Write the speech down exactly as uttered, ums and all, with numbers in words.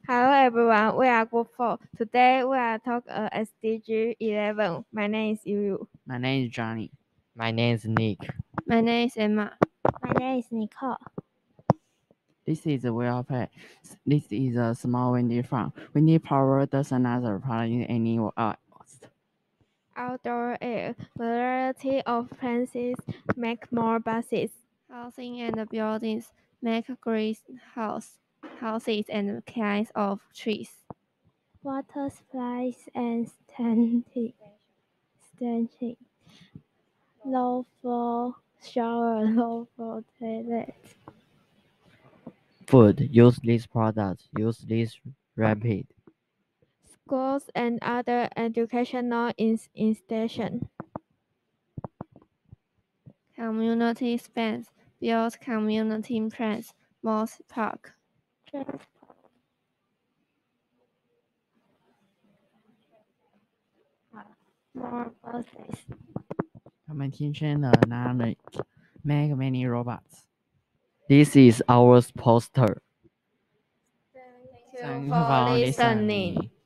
Hello everyone, we are group four. Today we are talk uh, S D G eleven. My name is Yu Yu. My name is Johnny. My name is Nick. My name is Emma. My name is Nicole. This is a well pay. This is a small windy farm. Windy power does another part in any uh, Outdoor air. Variety of plants make more buses. Housing and buildings make greenhouse houses and kinds of trees. Water supplies and standing. Standing. Low floor shower, low floor toilet. Food. Use these products. Use this rapid. Schools and other educational ins- institutions. Community space build community plans, malls, park. More buses. 他们天生的能力 make many robots. This is our poster. Thank Thank you you for for listening. listening.